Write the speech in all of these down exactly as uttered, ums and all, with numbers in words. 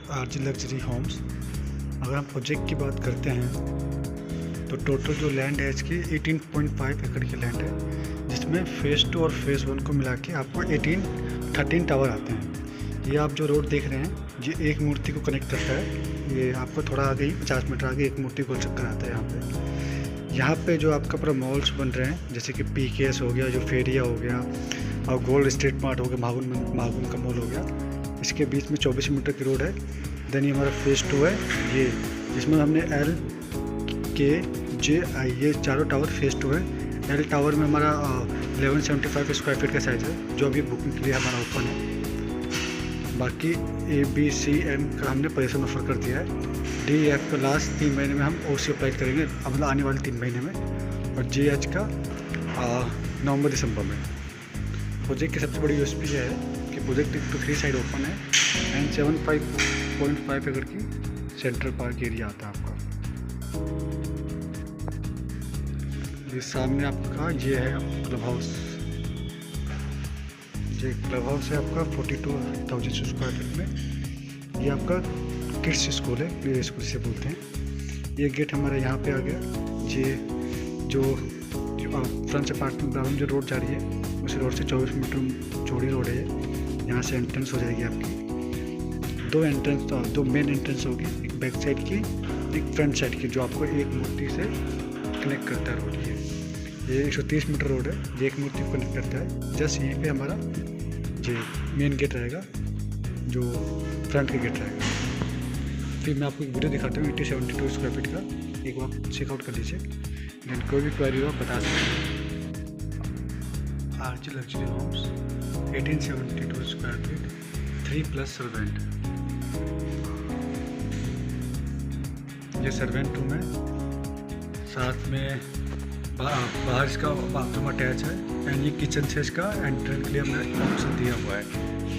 RG luxury Holmes. अगर हम project की बात करते हैं तो टोटल जो लैंड है इसकी अठारह पॉइंट पाँच एकड़ की लैंड है, जिसमें फेज़ टू और फेज़ वन को मिला के आपको अठारह थर्टीन टावर आते हैं। ये आप जो रोड देख रहे हैं ये एक मूर्ति को कनेक्ट करता है। ये आपको थोड़ा आगे ही पचास मीटर आगे एक मूर्ति गोल चक्कर आता है। यहाँ पे यहाँ पे जो आपका पूरा मॉल्स बन रहे हैं, जैसे कि पी के एस हो गया, जो फेरिया हो गया और गोल्ड स्ट्रीट मार्ट हो गया, महागुन महागुन का मॉल हो गया, इसके बीच में चौबीस मीटर की रोड है। देन ये हमारा फेज़ टू है ये, जिसमें हमने एल के जे आई ये चारों टावर फेज़ टू है। एल टावर में हमारा eleven seventy five square feet का साइज़ है, जो अभी बुकिंग के लिए हमारा ओपन है। बाकी ए बी सी एम का हमने पोजीशन ऑफर कर दिया है। डी एफ का लास्ट तीन महीने में हम ओ सी अप्लाई करेंगे, मतलब आने वाले तीन महीने में, और जी एच का नवंबर दिसंबर में। प्रोजेक्ट की सबसे बड़ी यूएसपी यह है कि प्रोजेक्ट एक तो थ्री साइड ओपन है and seven five point five acre की सेंट्रल पार्क एरिया आता है आपका। ये सामने आपका ये है क्लब हाउस। ये क्लब हाउस है आपका forty two thousand square feet में। ये आपका किड्स स्कूल है, प्ले स्कूल से बोलते हैं। ये गेट हमारा यहाँ पे आ गया। ये जो फ्रंट से अपार्टमेंट बराबर जो रोड जा रही है, उस रोड से चौबीस मीटर चौड़ी रोड है। यहाँ से एंट्रेंस हो जाएगी आपकी। दो एंट्रेंस तो दो मेन एंट्रेंस होगी, एक बैक साइड की, एक फ्रंट साइड की, जो आपको एक मूर्ति से कनेक्ट करता है रोड। ये ये एक सौ तीस मीटर रोड है, ये एक मूर्ति को कनेक्ट करता है। जस्ट यहीं पे हमारा ये मेन गेट रहेगा, जो फ्रंट का गेट रहेगा। फिर मैं आपको एक वीडियो दिखाता हूँ eighty seventy two square feet का, एक बार चेकआउट कर लीजिए। देन कोई भी क्वेरी हो आप बता सकते हैं। RG luxury homes eighteen seventy two square feet, three plus servant. ये सर्वेंट रूम है, साथ में बाहर इसका बाथरूम अटैच है एंड ये किचन से इसका एंट्रेंस के लिए हमने ऑप्शन दिया हुआ है।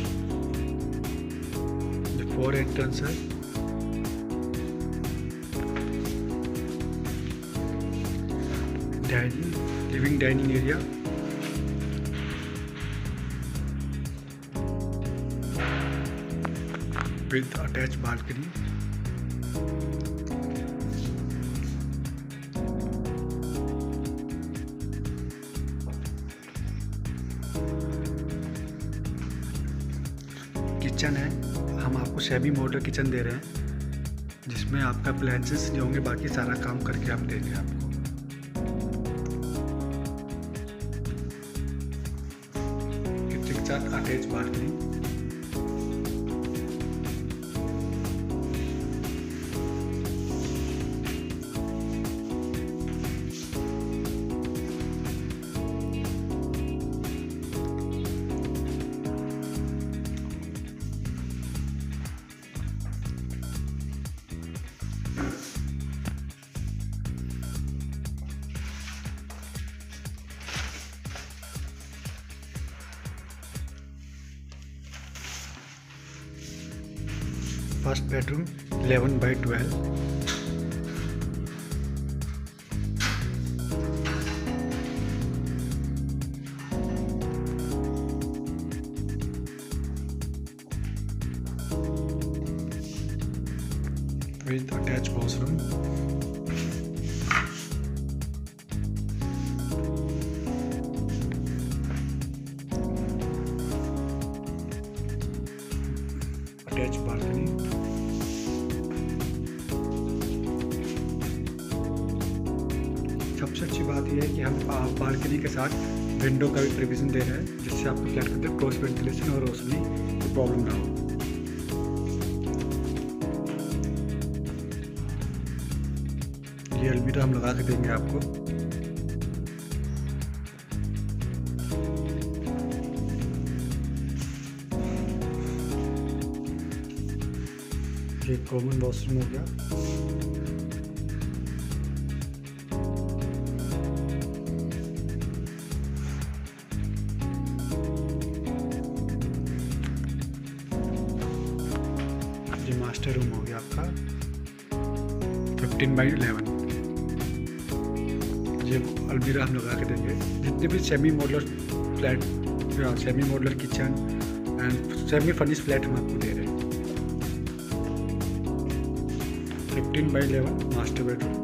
ये फोर एंट्रेंस है। Dining living dining area, with attach balcony. Kitchen है, हम आपको सेमी मॉडल किचन दे रहे हैं, जिसमें आपका अप्लायंसेस नहीं होंगे, बाकी सारा काम करके हम देंगे आपको। किचन के साथ attach balcony. First bedroom eleven by twelve. With attach washroom. Attach balcony. सबसे अच्छी बात यह है कि हम बालकनी के साथ विंडो का भी प्रोविजन दे रहे हैं, जिससे आपको फ्लैट के अंदर क्रॉस वेंटिलेशन और रोशनी की प्रॉब्लम ना हो। ये अलमीरा हम लगा के देंगे आपको। ये कॉमन वॉशरूम हो गया। ये मास्टर रूम हो गया आपका फिफ्टीन बाई इलेवन। ये अलमीरा हम लगा के देंगे। जितने भी semi modular flat, semi modular kitchen and semi furnish flat हम आपको दे रहे हैं। Fifteen by eleven master bedroom.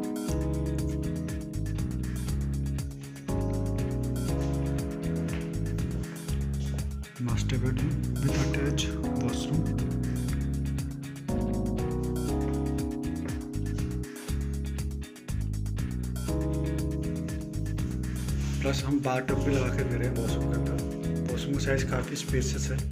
Master bedroom with attach washroom. Plus हम बार टब भी लगा के दे रहे हैं वॉशरूम के अंदर। वॉशरूम का साइज काफ़ी स्पेसियस है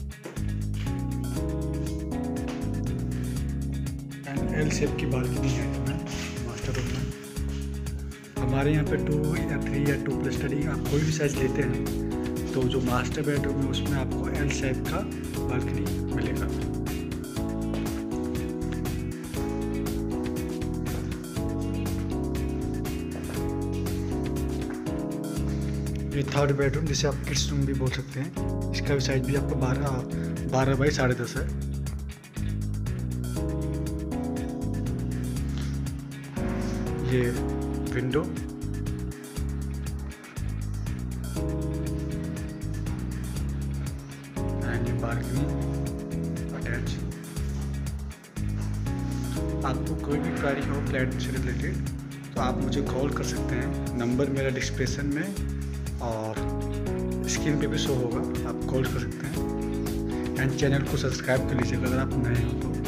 एंड एल शेप की बालकनी है इसमें मास्टर रूम में। हमारे यहाँ पे टू या थ्री या टू प्लस स्टडी आप कोई भी साइज लेते हैं तो जो मास्टर बेडरूम है उसमें आपको एल शेप का बालकनी मिलेगा। ये थर्ड बेडरूम जिसे आप किड्स रूम भी बोल सकते हैं, इसका भी साइज भी आपको बारह बारह बाई साढ़े दस है। ये विंडो एंड ये बालकनी अटैच। आपको कोई भी क्वेरी हो फ्लैट से रिलेटेड तो आप मुझे कॉल कर सकते हैं। नंबर मेरा डिस्क्रिप्शन में और स्क्रीन पे भी शो होगा, आप कॉल कर सकते हैं। एंड चैनल को सब्सक्राइब कर लीजिएगा अगर आप नए हो तो।